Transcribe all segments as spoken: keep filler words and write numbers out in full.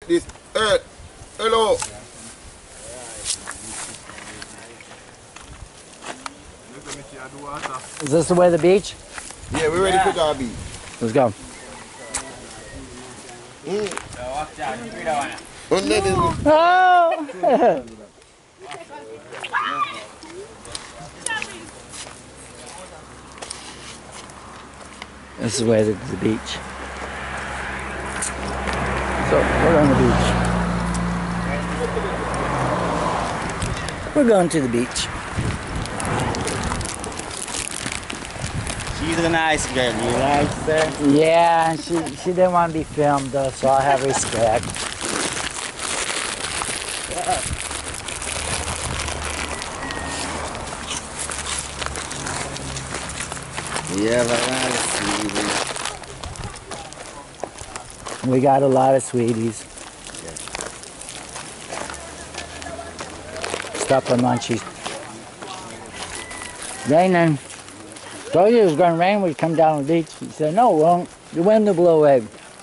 this earth. Hello. Is this the way to the beach? Yeah, we're ready for the beach. Let's go. Mm. Oh! This is the way to the beach. So, we're on the beach. We're going to the beach. She's a nice girl, you like her? Yeah, she, she didn't want to be filmed though, so I have respect. Yeah, but I We got a lot of sweeties. Stop for munchies. Raining. Told you it was going to rain when we come down the beach. He said, no, it won't. The wind will blow away.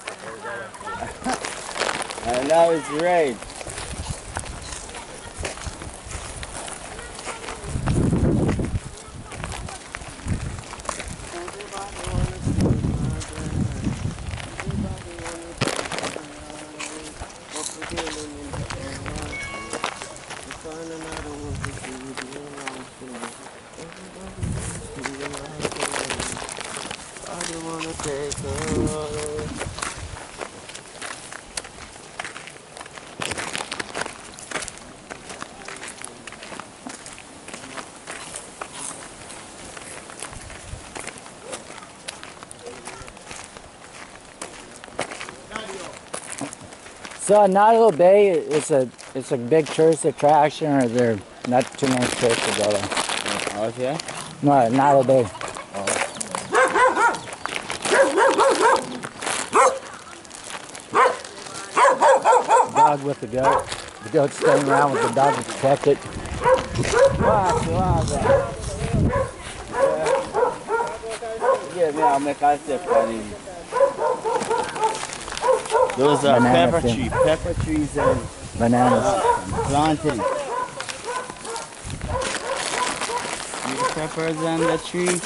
And now it's rain. So Nautical Bay, it's a it's a big tourist attraction, or there not too many tourists to go there? Oh, yeah? No, Nautical Bay. Dog with the goat. The goat's staying around with the dog to protect it. Watch, watch that. Yeah, me, I'll make a step on him. Those are Banana pepper thing. trees, pepper trees and Bananas. planting. See the peppers on the tree?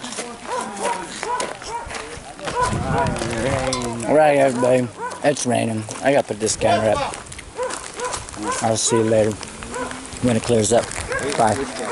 Rain. Alright everybody, it's raining. I gotta put this camera up. I'll see you later when it clears up. Bye.